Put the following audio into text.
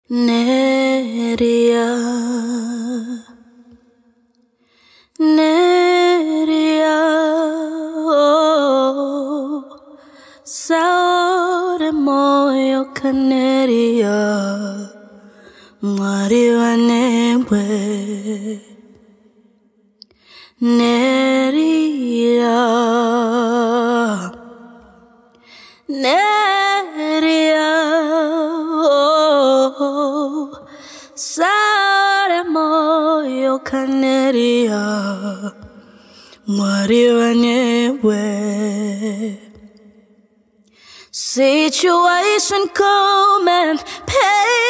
Neria, Neria, oh, Saore moyo kaneria, Mariwa nebwe, Neria, Neria, oh, Saore moyo kaneria, Mariwa nebwe. Situation come and pay.